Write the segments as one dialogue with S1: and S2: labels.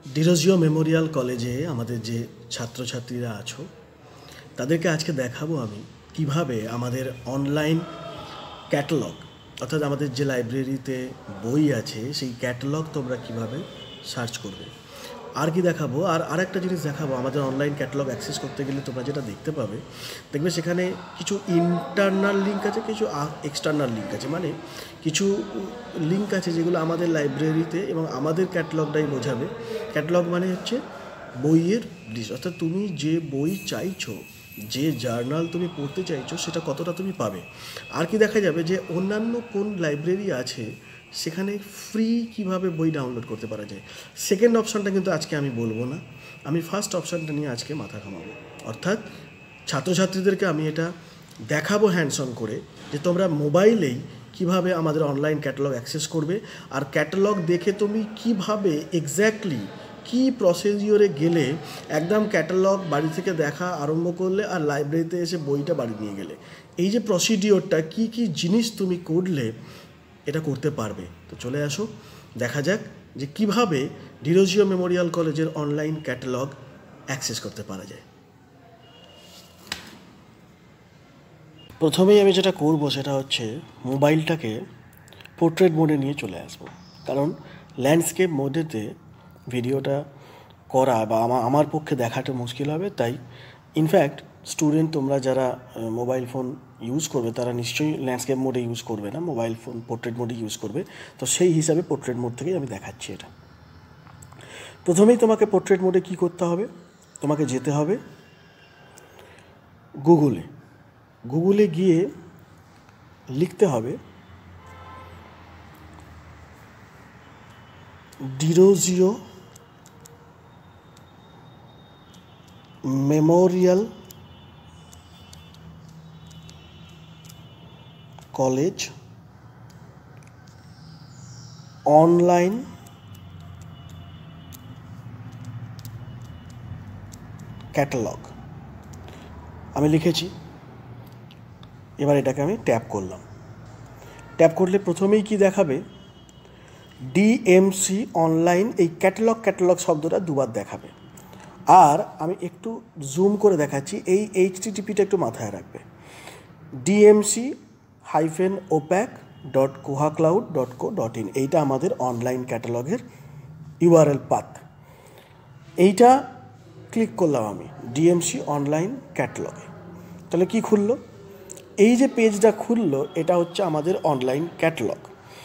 S1: Derozio Memorial কলেজে আমাদের যে ছাত্রছাত্রীরা আছো তাদেরকে আজকে দেখাবো আমি কিভাবে আমাদের অনলাইন ক্যাটালগ অর্থাৎ আমাদের যে লাইব্রেরিতে বই আছে সেই ক্যাটালগ তোমরা কিভাবে সার্চ করবে। আর কি দেখাবো, আরেকটা জিনিস দেখাবো। আমাদের অনলাইন ক্যাটালগ অ্যাক্সেস করতে গেলে তোমরা যেটা দেখতে পাবে, দেখবে সেখানে কিছু ইন্টারনাল লিঙ্ক আছে, কিছু এক্সটার্নাল লিঙ্ক আছে। মানে কিছু লিঙ্ক আছে যেগুলো আমাদের লাইব্রেরিতে এবং আমাদের ক্যাটালগটাই বোঝাবে। ক্যাটালগ মানে হচ্ছে বইয়ের লিস্ট, অর্থাৎ তুমি যে বই চাইছো, যে জার্নাল তুমি পড়তে চাইছো সেটা কতটা তুমি পাবে। আর কি দেখা যাবে যে অন্যান্য কোন লাইব্রেরি আছে সেখানে ফ্রি কিভাবে বই ডাউনলোড করতে পারা যায়। সেকেন্ড অপশানটা কিন্তু আজকে আমি বলবো না, আমি ফার্স্ট অপশানটা নিয়ে আজকে মাথা ঘামাবো। অর্থাৎ ছাত্রছাত্রীদেরকে আমি এটা দেখাবো হ্যান্ডস অন করে যে তোমরা মোবাইলেই কিভাবে আমাদের অনলাইন ক্যাটালগ অ্যাক্সেস করবে। আর ক্যাটালগ দেখে তুমি কিভাবে এক্স্যাক্টলি কি প্রসিডিওরে গেলে একদম ক্যাটালগ বাড়ি থেকে দেখা আরম্ভ করলে আর লাইব্রেরিতে এসে বইটা বাড়ি নিয়ে গেলে, এই যে প্রসিডিওরটা কি কি জিনিস তুমি করলে এটা করতে পারবে। তো চলে আসো, দেখা যাক যে কিভাবে ডিরোজিও মেমোরিয়াল কলেজের অনলাইন ক্যাটালগ অ্যাক্সেস করতে পারা যায়। প্রথমেই আমি যেটা করব সেটা হচ্ছে মোবাইলটাকে পোর্ট্রেট মোডে নিয়ে চলে আসব, কারণ ল্যান্ডস্কেপ মোডেতে ভিডিওটা করা বা আমার পক্ষে দেখাটা মুশকিল হবে। তাই ইনফ্যাক্ট স্টুডেন্ট তোমরা যারা মোবাইল ফোন ইউজ করবে তারা নিশ্চয়ই ল্যান্ডস্কেপ মোডে ইউজ করবে না, মোবাইল ফোন পোর্ট্রেট মোডে ইউজ করবে। তো সেই হিসাবে পোর্ট্রেট মোড থেকেই আমি দেখাচ্ছি এটা। প্রথমেই তোমাকে পোর্ট্রেট মোডে কী করতে হবে, তোমাকে যেতে হবে গুগলে গিয়ে লিখতে হবে Derozio memorial college online catalogue. আমি লিখেছি, এবার এটাকে আমি ট্যাপ করলাম। ট্যাপ করলে প্রথমেই কি দেখাবে, ডিএমসি অনলাইন, এই ক্যাটালগ শব্দটা দুবার দেখাবে। আর আমি একটু জুম করে দেখাচ্ছি, এই HTTPটা একটু মাথায় রাখবে, dmc-opac.koha-cloud.co.in, এইটা আমাদের অনলাইন ক্যাটালগের URL পাথ। এইটা ক্লিক করলাম আমি ডিএমসি অনলাইন ক্যাটালগে। তাহলে কি খুললো, এই যে পেজটা খুললো এটা হচ্ছে আমাদের অনলাইন ক্যাটালগ।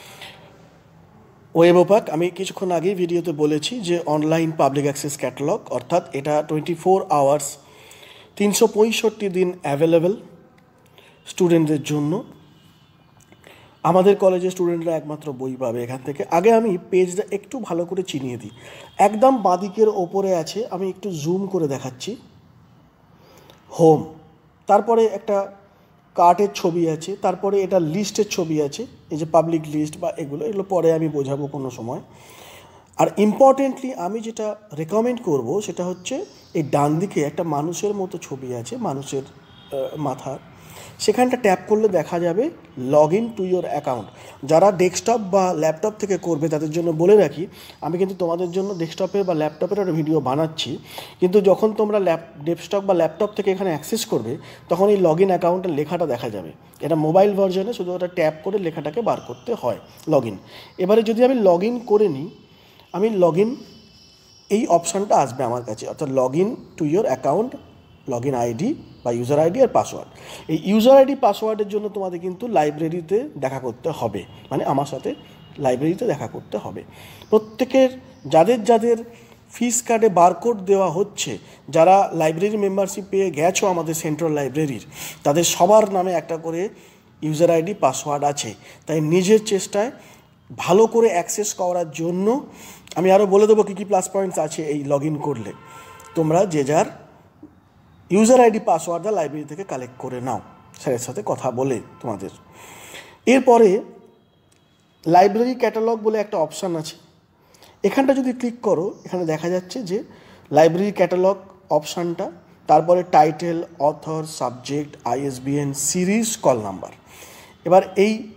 S1: ওয়েব ওপাক আমি কিছুক্ষণ আগেই ভিডিওতে বলেছি যে অনলাইন পাবলিক অ্যাক্সেস ক্যাটালগ, অর্থাৎ এটা 24 আওয়ার্স 365 দিন অ্যাভেলেবেল স্টুডেন্টদের জন্য। আমাদের কলেজের স্টুডেন্টরা একমাত্র বই পাবে এখান থেকে। আগে আমি পেজটা একটু ভালো করে চিনিয়ে দিই। একদম বাঁদিকের ওপরে আছে, আমি একটু জুম করে দেখাচ্ছি, হোম, তারপরে একটা কার্টের ছবি আছে, তারপরে এটা লিস্টের ছবি আছে, এই যে পাবলিক লিস্ট বা এগুলো পরে আমি বোঝাবো কোনো সময়। আর ইম্পর্টেন্টলি আমি যেটা রেকমেন্ড করব সেটা হচ্ছে এই ডান দিকে একটা মানুষের মতো ছবি আছে, মানুষের মাথা, সেখানটা ট্যাপ করলে দেখা যাবে log in to your account. যারা ডেস্কটপ বা ল্যাপটপ থেকে করবে তাদের জন্য বলে রাখি, আমি কিন্তু তোমাদের জন্য ডেস্কটপের বা ল্যাপটপের একটা ভিডিও বানাচ্ছি, কিন্তু যখন তোমরা ডেস্কটপ বা ল্যাপটপ থেকে এখানে অ্যাক্সেস করবে তখন এই লগ ইন অ্যাকাউন্টের লেখাটা দেখা যাবে। এটা মোবাইল ভার্জনে শুধু ওটা ট্যাপ করে লেখাটাকে বার করতে হয়, লগ ইন। এবারে যদি আমি লগ ইন করে নিই, আমি লগ ইন, এই অপশানটা আসবে আমার কাছে, অর্থাৎ log in to your account, log in ID বা ইউজার আইডি আর পাসওয়ার্ড। এই ইউজার আইডি পাসওয়ার্ডের জন্য তোমাদের কিন্তু লাইব্রেরিতে দেখা করতে হবে, মানে আমার সাথে লাইব্রেরিতে দেখা করতে হবে। প্রত্যেকের যাদের ফিস কার্ডে বারকোড দেওয়া হচ্ছে, যারা লাইব্রেরি মেম্বারশিপ পেয়ে গেছো আমাদের সেন্ট্রাল লাইব্রেরির, তাদের সবার নামে একটা করে ইউজার আইডি পাসওয়ার্ড আছে। তাই নিজের চেষ্টায় ভালো করে অ্যাক্সেস করার জন্য আমি আরও বলে দেবো কী কী প্লাস পয়েন্টস আছে এই লগ ইন করলে। তোমরা যে যার ইউজার আইডি পাসওয়ার্ডটা লাইব্রেরি থেকে কালেক্ট করে নাও স্যারের সাথে কথা বলে তোমাদের। এরপরে লাইব্রেরি ক্যাটালগ বলে একটা অপশান আছে, এখানটা যদি ক্লিক করো এখানে দেখা যাচ্ছে যে লাইব্রেরি ক্যাটালগ অপশানটা, তারপরে title, author, subject, ISBN, series, call number. এবার এই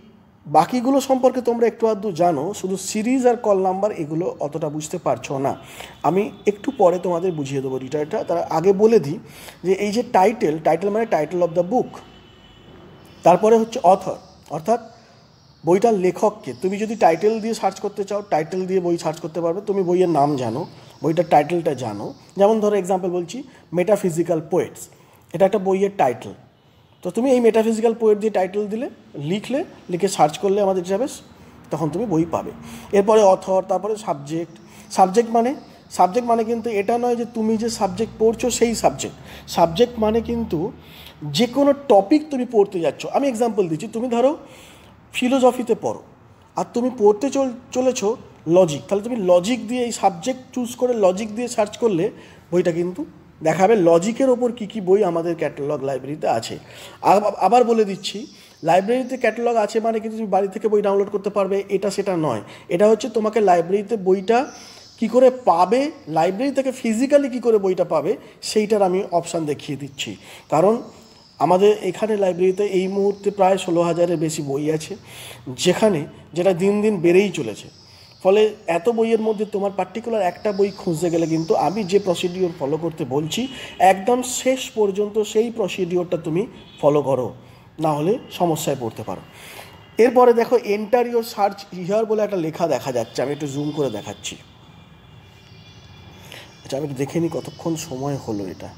S1: বাকিগুলো সম্পর্কে তোমরা একটু আধটু জানো, শুধু সিরিজ আর কল নাম্বার এগুলো অতটা বুঝতে পারছো না। আমি একটু পরে তোমাদের বুঝিয়ে দেবো ডিটেলটা। তার আগে বলে দিই যে এই যে টাইটেল মানে টাইটেল অফ দ্য বুক, তারপরে হচ্ছে অথর, অর্থাৎ বইটার লেখককে। তুমি যদি টাইটেল দিয়ে সার্চ করতে চাও, টাইটেল দিয়ে বই সার্চ করতে পারবে। তুমি বইয়ের নাম জানো, বইটার টাইটেলটা জানো। যেমন ধরো এক্সাম্পল বলছি, মেটাফিজিক্যাল পোয়েটস, এটা একটা বইয়ের টাইটেল। তো তুমি এই মেটাফিজিক্যাল পোয়েট দিয়ে টাইটেল দিলে, লিখে সার্চ করলে আমাদের যাবে, তখন তুমি বই পাবে। এরপরে অথর, তারপরে সাবজেক্ট মানে কিন্তু এটা নয় যে তুমি যে সাবজেক্ট পড়ছো সেই সাবজেক্ট মানে কিন্তু যে কোনো টপিক তুমি পড়তে যাচ্ছ। আমি এক্সাম্পল দিচ্ছি, তুমি ধরো ফিলোসফিতে পড়ো আর তুমি পড়তে চলেছো লজিক, তাহলে তুমি লজিক দিয়ে এই সাবজেক্ট চুজ করে লজিক দিয়ে সার্চ করলে বইটা কিন্তু দেখাবে লজিকের ওপর কী কী বই আমাদের ক্যাটালগ লাইব্রেরিতে আছে। আবার বলে দিচ্ছি, লাইব্রেরিতে ক্যাটালগ আছে মানে কিন্তু তুমি বাড়ি থেকে বই ডাউনলোড করতে পারবে, এটা সেটা নয়। এটা হচ্ছে তোমাকে লাইব্রেরিতে বইটা কী করে পাবে, লাইব্রেরি থেকে ফিজিক্যালি কী করে বইটা পাবে, সেইটার আমি অপশান দেখিয়ে দিচ্ছি। কারণ আমাদের এখানে লাইব্রেরিতে এই মুহূর্তে প্রায় 16,000-এর বেশি বই আছে, যেটা দিন দিন বেড়েই চলেছে। ফলে এত বইয়ের মধ্যে তোমার পার্টিকুলার একটা বই খুঁজতে গেলে কিন্তু আমি যে প্রসিডিওর ফলো করতে বলছি একদম শেষ পর্যন্ত সেই প্রসিডিওরটা তুমি ফলো করো, না হলে সমস্যায় পড়তে পারো। এরপরে দেখো এন্টার ইউর সার্চ হিয়ার বলে একটা লেখা দেখা যাচ্ছে, আমি একটু জুম করে দেখাচ্ছি। আচ্ছা, আমি একটু দেখে নিই কতক্ষণ সময় হলো এটা।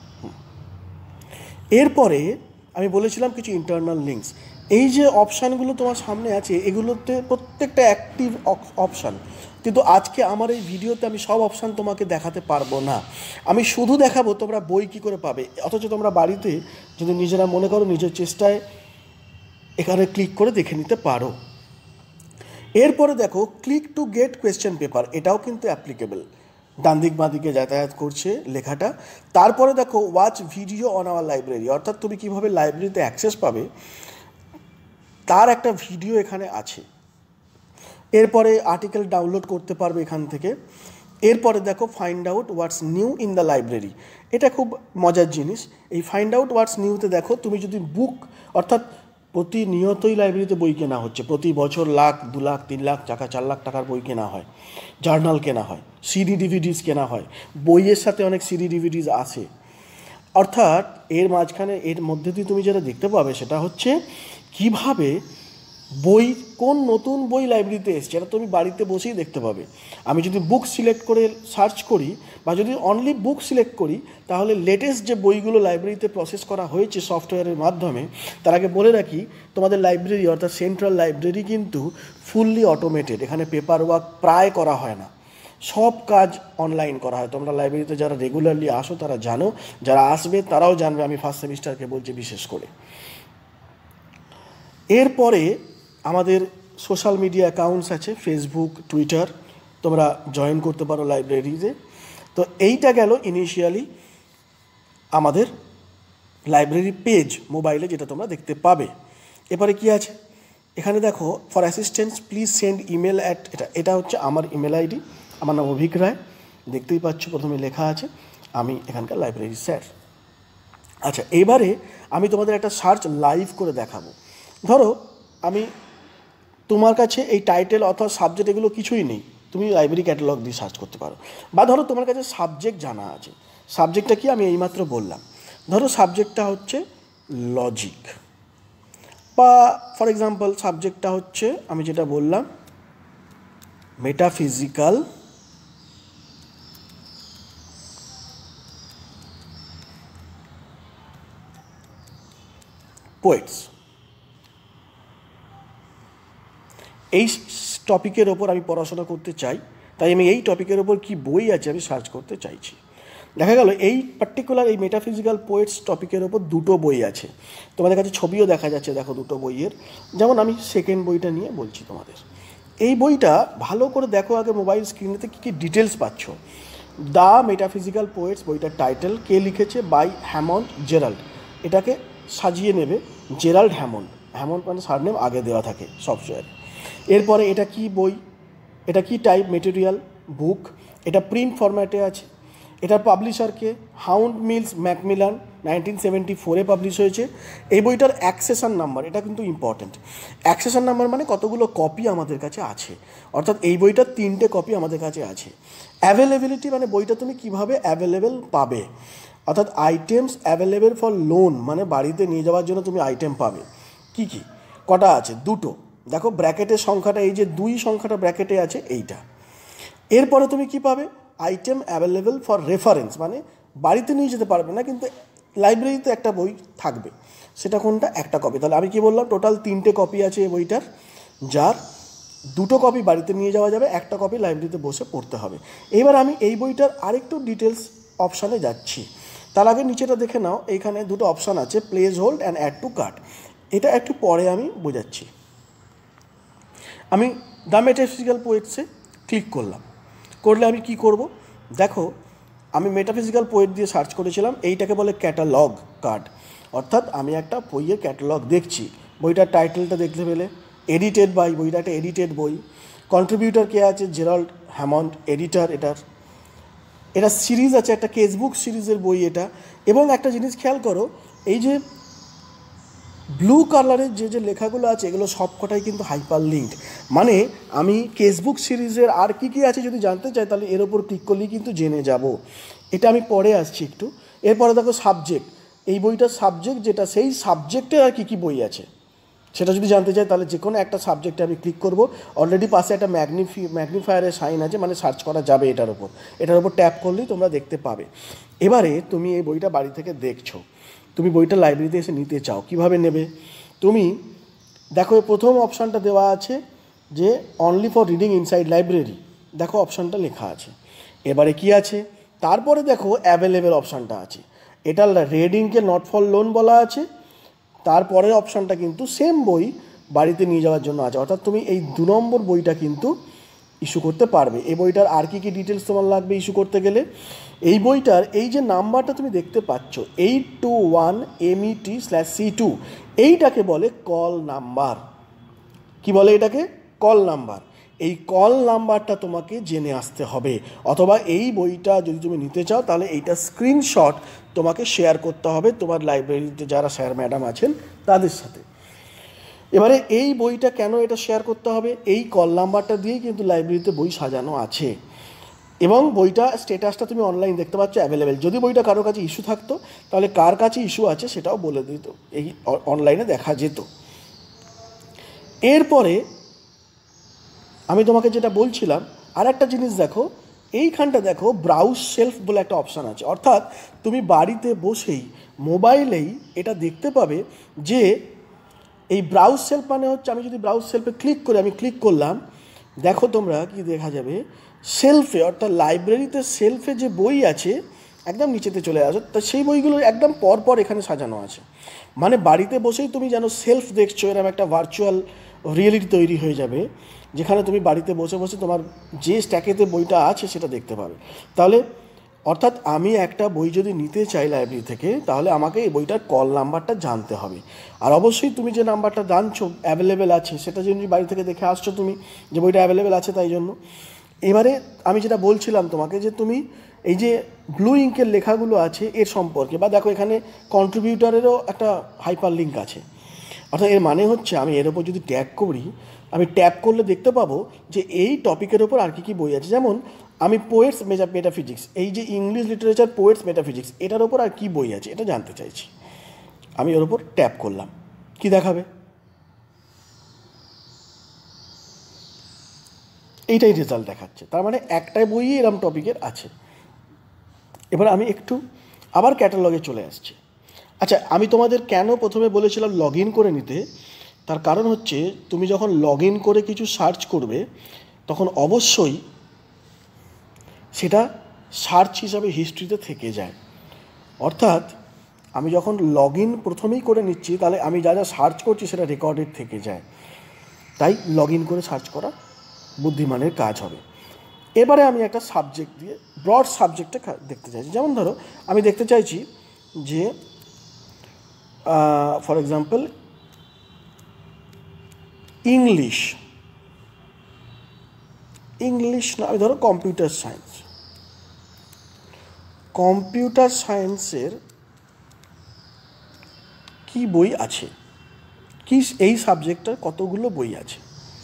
S1: এরপরে আমি বলেছিলাম কিছু ইন্টারনাল লিঙ্কস। এই যে অপশানগুলো তোমার সামনে আছে এগুলোতে প্রত্যেকটা অ্যাক্টিভ অপশান, কিন্তু আজকে আমার এই ভিডিওতে আমি সব অপশান তোমাকে দেখাতে পারবো না। আমি শুধু দেখাবো তোমরা বই কী করে পাবে, অথচ তোমরা বাড়িতে যদি নিজেরা মনে করো নিজের চেষ্টায় এখানে ক্লিক করে দেখে নিতে পারো। এরপরে দেখো click to get question paper, এটাও কিন্তু অ্যাপ্লিকেবল, ডান দিক বাঁ দিকে যাতায়াত করছে লেখাটা। তারপরে দেখো watch video on our library, অর্থাৎ তুমি কীভাবে লাইব্রেরিতে অ্যাক্সেস পাবে তার একটা ভিডিও এখানে আছে। এরপরে আর্টিকেল ডাউনলোড করতে পারবে এখান থেকে। এরপরে দেখো find out what's new in the library, এটা খুব মজার জিনিস। এই ফাইন্ড আউট হোয়াটস নিউতে দেখো তুমি যদি বুক, অর্থাৎ প্রতিনিয়তই লাইব্রেরিতে বই কেনা হচ্ছে, প্রতি বছর 1,00,000, 2,00,000, 3,00,000 টাকা, 4,00,000 টাকার বই কেনা হয়, জার্নাল কেনা হয়, সিডি ডিভিডিস কেনা হয়, বইয়ের সাথে অনেক সিডি ডিভিডিস আসে। অর্থাৎ এর মধ্যে দিয়ে তুমি যেটা দেখতে পাবে সেটা হচ্ছে কিভাবে কোন নতুন বই লাইব্রেরিতে এসছে, এটা তুমি বাড়িতে বসেই দেখতে পাবে। আমি যদি বুক সিলেক্ট করে সার্চ করি বা যদি অনলি বুক সিলেক্ট করি, তাহলে লেটেস্ট যে বইগুলো লাইব্রেরিতে প্রসেস করা হয়েছে সফটওয়্যারের মাধ্যমে, তার আগে বলে রাখি তোমাদের লাইব্রেরি অর্থাৎ সেন্ট্রাল লাইব্রেরি কিন্তু ফুললি অটোমেটেড, এখানে পেপার ওয়ার্ক প্রায় করা হয় না, সব কাজ অনলাইন করা হয়। তোমরা লাইব্রেরিতে যারা রেগুলারলি আসো তারা জানো, যারা আসবে তারাও জানবে, আমি ফার্স্ট সেমিস্টারকে বলছি বিশেষ করে। এরপরে আমাদের সোশ্যাল মিডিয়া অ্যাকাউন্টস আছে, ফেসবুক, টুইটার, তোমরা জয়েন করতে পারো লাইব্রেরিতে। তো এইটা গেল ইনিশিয়ালি আমাদের লাইব্রেরি পেজ মোবাইলে, যেটা তোমরা দেখতে পাবে। এরপরে কি আছে এখানে দেখো, for assistance please send email at, এটা হচ্ছে আমার ইমেল আইডি, আমার নাম অভিক রায়, দেখতেই পাচ্ছ প্রথমে লেখা আছে, আমি এখানকার লাইব্রেরি স্যার। আচ্ছা, এবারে আমি তোমাদের একটা সার্চ লাইভ করে দেখাবো। ধরো তোমার কাছে এই টাইটেল অথবা সাবজেক্ট এগুলো কিছুই নেই, তুমি লাইব্রেরি ক্যাটালগ দিয়ে সার্চ করতে পারো। বা ধরো তোমার কাছে সাবজেক্ট জানা আছে, সাবজেক্টটা কি আমি এইমাত্র বললাম, ধরো সাবজেক্টটা হচ্ছে লজিক, বা ফর এক্সাম্পল সাবজেক্টটা হচ্ছে আমি যেটা বললাম মেটাফিজিক্যাল পোয়েটস। এই টপিকের ওপর আমি পড়াশোনা করতে চাই, তাই আমি এই টপিকের ওপর কি বই আছে আমি সার্চ করতে চাইছি। দেখা গেল এই পার্টিকুলার এই মেটাফিজিক্যাল পোয়েটস টপিকের ওপর 2টো বই আছে, তোমাদের কাছে ছবিও দেখা যাচ্ছে, দেখো 2টো বইয়ের। যেমন আমি সেকেন্ড বইটা নিয়ে বলছি তোমাদের, এই বইটা ভালো করে দেখো আগে মোবাইল স্ক্রিনেতে কী কী ডিটেলস পাচ্ছ। দ্য মেটাফিজিক্যাল পোয়েটস বইটার টাইটেল, কে লিখেছে, বাই হ্যামন্ড জেরাল্ড, এটাকে সাজিয়ে নেবে জেরাল্ড হ্যামন্ড মানে সারনেম আগে দেওয়া থাকে সফটওয়্যারে। এরপরে এটা কি বই, এটা কি টাইপ মেটেরিয়াল, বুক, এটা প্রিন্ট ফরম্যাটে আছে, এটার পাবলিশারকে হাউন্ড মিলস ম্যাকমিলান, 1974-এ পাবলিশ হয়েছে। এই বইটার অ্যাক্সেশন নাম্বার, এটা কিন্তু ইম্পর্ট্যান্ট। অ্যাক্সেশন নাম্বার মানে কতগুলো কপি আমাদের কাছে আছে, অর্থাৎ এই বইটার 3টে কপি আমাদের কাছে আছে। অ্যাভেলেবিলিটি মানে বইটা তুমি কিভাবে অ্যাভেলেবেল পাবে, অর্থাৎ আইটেমস অ্যাভেলেবেল ফর লোন মানে বাড়িতে নিয়ে যাওয়ার জন্য তুমি আইটেম পাবে। কি কি কটা আছে? 2টো। দেখো ব্র্যাকেটের সংখ্যাটা, এই যে 2 সংখ্যাটা ব্র্যাকেটে আছে এইটা। এরপরে তুমি কি পাবে? আইটেম অ্যাভেলেবেল ফর রেফারেন্স মানে বাড়িতে নিয়ে যেতে পারবে না কিন্তু লাইব্রেরিতে একটা বই থাকবে, সেটা কোনটা? একটা কপি। তাহলে আমি কি বললাম, টোটাল 3টে কপি আছে এই বইটার, যার 2টো কপি বাড়িতে নিয়ে যাওয়া যাবে, একটা কপি লাইব্রেরিতে বসে পড়তে হবে। এবার আমি এই বইটার আরেকটু ডিটেলস অপশানে যাচ্ছি। তার আগে নিচেটা দেখে নাও, এইখানে 2টো অপশান আছে, place hold and add to cart. এটা একটু পরে আমি বোঝাচ্ছি। আমি দ্য মেটাফিজিক্যাল পোয়েটসে ক্লিক করলাম, করলে আমি কি করব? দেখো আমি মেটাফিজিক্যাল পোয়েট দিয়ে সার্চ করেছিলাম, এইটাকে বলে ক্যাটালগ কার্ড, অর্থাৎ আমি একটা বইয়ের ক্যাটালগ দেখছি। বইটার টাইটেলটা দেখতে পেলে, এডিটেড বাই, বইটা একটা এডিটেড বই। কন্ট্রিবিউটর কে আছে? জেরাল্ড হ্যামন্ড, এডিটার এটা সিরিজ আছে, একটা কেসবুক সিরিজের বই এটা। এবং একটা জিনিস খেয়াল করো, এই যে ব্লু কালারের যে লেখাগুলো আছে এগুলো সবকটাই কিন্তু হাইপার লিঙ্কড, মানে আমি কেসবুক সিরিজের আর কি আছে যদি জানতে চাই তাহলে এর ওপর ক্লিক করলেই কিন্তু জেনে যাব। এটা আমি পরে আসছি একটু। এরপরে দেখো সাবজেক্ট, এই বইটার সাবজেক্ট যেটা, সেই সাবজেক্টের আর কি বই আছে সেটা যদি জানতে চাই তাহলে যে কোনো একটা সাবজেক্টে আমি ক্লিক করব। অলরেডি পাশে একটা ম্যাগনিফায়ারের সাইন আছে, মানে সার্চ করা যাবে এটার ওপর ট্যাপ করলেই তোমরা দেখতে পাবে। এবারে তুমি এই বইটা বাড়ি থেকে দেখছো, তুমি বইটা লাইব্রেরিতে এসে নিতে চাও, কিভাবে নেবে? তুমি দেখো প্রথম অপশানটা দেওয়া আছে যে only for reading inside library, দেখো অপশানটা লেখা আছে। এবারে কি আছে? তারপরে দেখো অ্যাভেলেবেল অপশানটা আছে, এটা রেড ইঙ্কে নট ফর লোন বলা আছে। তারপরের অপশানটা কিন্তু সেম বই বাড়িতে নিয়ে যাওয়ার জন্য আছে, অর্থাৎ তুমি এই 2 নম্বর বইটা কিন্তু ইস্যু করতে পারবে। এই বইটার আর কি ডিটেলস তোমার লাগবে ইস্যু করতে গেলে? এই বইটার এই যে নাম্বারটা তুমি দেখতে পাচ্ছ 821MET/C2, এইটাকে বলে কল নাম্বার। কি বলে এটাকে? Call number. এই কল নাম্বারটা তোমাকে জেনে আসতে হবে, অথবা এই বইটা যদি তুমি নিতে চাও তাহলে এইটা স্ক্রিনশট তোমাকে শেয়ার করতে হবে তোমার লাইব্রেরিতে যারা স্যার ম্যাডাম আছেন তাদের সাথে। এবারে এই বইটা কেন এটা শেয়ার করতে হবে? এই কল নাম্বারটা দিয়েই কিন্তু লাইব্রেরিতে বই সাজানো আছে, এবং বইটা স্ট্যাটাসটা তুমি অনলাইন দেখতে পাচ্ছ অ্যাভেলেবেল। যদি বইটা কারো কাছে ইস্যু থাকতো তাহলে কার কাছে ইস্যু আছে সেটাও বলে দিত, এই অনলাইনে দেখা যেত। এরপরে আমি তোমাকে যেটা বলছিলাম, আর একটা জিনিস দেখো, এইখানটা দেখো ব্রাউজ শেলফ বলে একটা অপশান আছে, অর্থাৎ তুমি বাড়িতে বসেই মোবাইলেই এটা দেখতে পাবে যে এই ব্রাউজ শেলফ মানে হচ্ছে, আমি যদি ব্রাউজ শেলফে ক্লিক করি, আমি ক্লিক করলাম, দেখো তোমরা কি দেখা যাবে, শেলফে অর্থাৎ লাইব্রেরিতে শেলফে যে বই আছে একদম নিচেতে চলে আসো, তা সেই বইগুলো একদম পরপর এখানে সাজানো আছে। মানে বাড়িতে বসেই তুমি যেন সেলফ দেখছো, এরকম একটা ভার্চুয়াল রিয়েলিটি তৈরি হয়ে যাবে, যেখানে তুমি বাড়িতে বসে বসে তোমার যে স্ট্যাকেতে বইটা আছে সেটা দেখতে পাবে। তাহলে অর্থাৎ আমি একটা বই যদি নিতে চাই লাইব্রেরি থেকে, তাহলে আমাকে এই বইটার কল নাম্বারটা জানতে হবে। আর অবশ্যই তুমি যে নাম্বারটা জানছো অ্যাভেলেবেল আছে, সেটা যদি বাড়ি থেকে দেখে আসছো তুমি যে বইটা অ্যাভেলেবেল আছে, তাই জন্য। এবারে আমি যেটা বলছিলাম তোমাকে, যে তুমি এই যে ব্লু ইঙ্কের লেখাগুলো আছে এর সম্পর্কে, বা দেখো এখানে কন্ট্রিবিউটারেরও একটা হাইপার লিঙ্ক আছে, অর্থাৎ এর মানে হচ্ছে আমি এর ওপর যদি ট্যাগ করি, আমি ট্যাপ করলে দেখতে পাবো যে এই টপিকের ওপর আর কি বই আছে। যেমন আমি পোয়েটস মেটাফিজিক্স, এই যে ইংলিশ লিটারেচার পোয়েটস মেটাফিজিক্স, এটার ওপর আর কি বই আছে এটা জানতে চাইছি, আমি ওর ওপর ট্যাপ করলাম, কি দেখাবে? এইটাই রেজাল্ট দেখাচ্ছে, তার মানে একটাই বইই এরম টপিকের আছে। এবার আমি একটু আবার ক্যাটালগে চলে আসছি। আচ্ছা, আমি তোমাদের কেন প্রথমে বলেছিলাম লগ ইন করে নিতে, তার কারণ হচ্ছে তুমি যখন লগ ইন করে কিছু সার্চ করবে তখন অবশ্যই সেটা সার্চ হিসাবে হিস্ট্রিতে থেকে যায়। অর্থাৎ আমি যখন লগ ইন প্রথমেই করে নিচ্ছি তাহলে আমি যা যা সার্চ করছি সেটা রেকর্ডেড থেকে যায়, তাই লগ ইন করে সার্চ করা বুদ্ধিমানের কাজ হবে। এবারে আমি একটা সাবজেক্ট দিয়ে ব্রড সাবজেক্টটা দেখতে চাইছি। যেমন ধরো আমি দেখতে চাইছি যে ফর এক্সাম্পল ইংলিশ না, আমি ধরো কম্পিউটার সায়েন্সের কি বই আছে, কি এই সাবজেক্টটার কতগুলো বই আছে।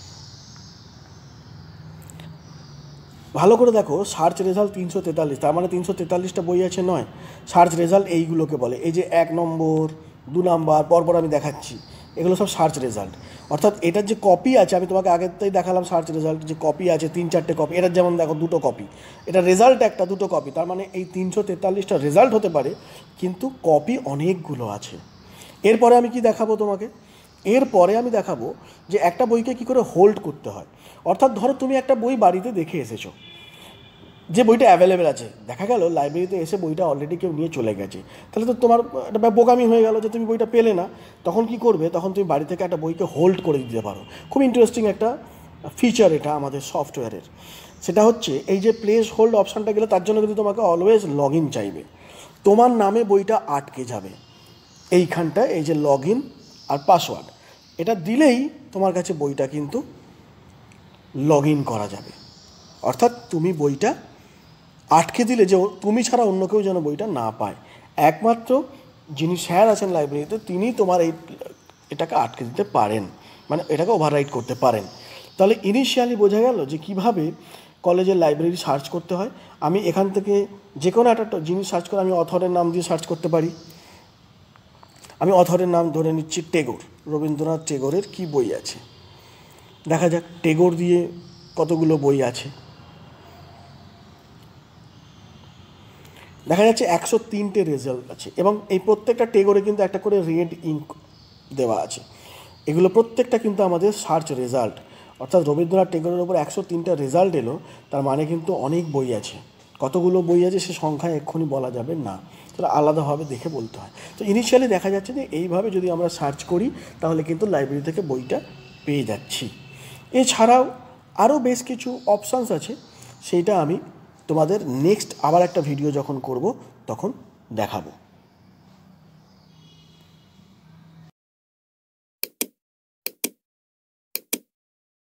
S1: ভালো করে দেখো, সার্চ রেজাল্ট 343, তার মানে 343টা বই আছে নয়। সার্চ রেজাল্ট এইগুলোকে বলে, এই যে 1 নম্বর 2 নাম্বার পরপর আমি দেখাচ্ছি, এগুলো সব সার্চ রেজাল্ট। অর্থাৎ এটার যে কপি আছে, আমি তোমাকে আগেতেই দেখালাম সার্চ রেজাল্ট যে কপি আছে 3-4টে কপি, এটার যেমন দেখো 2টো কপি, এটা রেজাল্ট একটা 2টো কপি, তার মানে এই 343টা রেজাল্ট হতে পারে, কিন্তু কপি অনেকগুলো আছে। এরপরে আমি কি দেখাবো তোমাকে, এরপরে আমি দেখাবো যে একটা বইকে কী করে হোল্ড করতে হয়। অর্থাৎ ধরো তুমি একটা বই বাড়িতে দেখে এসেছো, যে বইটা অ্যাভেলেবেল আছে, দেখা গেল লাইব্রেরিতে এসে বইটা অলরেডি কেউ নিয়ে চলে গেছে, তাহলে তো তোমার একটা বোকামি হয়ে গেল যে তুমি বইটা পেলে না। তখন কি করবে, তখন তুমি বাড়ি থেকে একটা বইকে হোল্ড করে দিতে পারো। খুব ইন্টারেস্টিং একটা ফিচার এটা আমাদের সফটওয়্যারের। সেটা হচ্ছে এই যে প্লেস হোল্ড অপশানটা গেলে, তার জন্য কিন্তু তোমাকে অলওয়েজ লগ ইন চাইবে, তোমার নামে বইটা আটকে যাবে এইখানটায়, এই যে লগ ইন আর পাসওয়ার্ড, এটা দিলেই তোমার কাছে বইটা কিন্তু লগ ইন করা যাবে। অর্থাৎ তুমি বইটা আটকে দিলে যে তুমি ছাড়া অন্য কেউ যেন বইটা না পায়, একমাত্র যিনি স্যার আছেন লাইব্রেরিতে তিনি তোমার এটাকে আটকে দিতে পারেন, মানে এটাকে ওভাররাইট করতে পারেন। তাহলে ইনিশিয়ালি বোঝা গেল যে কিভাবে কলেজের লাইব্রেরি সার্চ করতে হয়। আমি এখান থেকে যে কোনো একটা জিনিস সার্চ করে আমি অথরের নাম দিয়ে সার্চ করতে পারি। আমি অথরের নাম ধরে নিচ্ছি টেগোর, রবীন্দ্রনাথ টেগোরের কি বই আছে, দেখা যাক টেগোর দিয়ে কতগুলো বই আছে। দেখা যাচ্ছে 103টে রেজাল্ট আছে, এবং এই প্রত্যেকটা টেগোরে কিন্তু একটা করে রেড ইঙ্ক দেওয়া আছে। এগুলো প্রত্যেকটা কিন্তু আমাদের সার্চ রেজাল্ট। অর্থাৎ রবীন্দ্রনাথ টেগোরের ওপর 103টা রেজাল্ট এলো, তার মানে কিন্তু অনেক বই আছে। কতগুলো বই আছে সে সংখ্যা এক্ষুনি বলা যাবে না, তাহলে আলাদাভাবে দেখে বলতে হয়। তো ইনিশিয়ালি দেখা যাচ্ছে যে এইভাবে যদি আমরা সার্চ করি তাহলে কিন্তু লাইব্রেরি থেকে বইটা পেয়ে যাচ্ছি। এছাড়াও আরও বেশ কিছু অপশানস আছে, সেইটা আমি তোমাদের নেক্সট আবার একটা ভিডিও যখন করব তখন দেখাবো।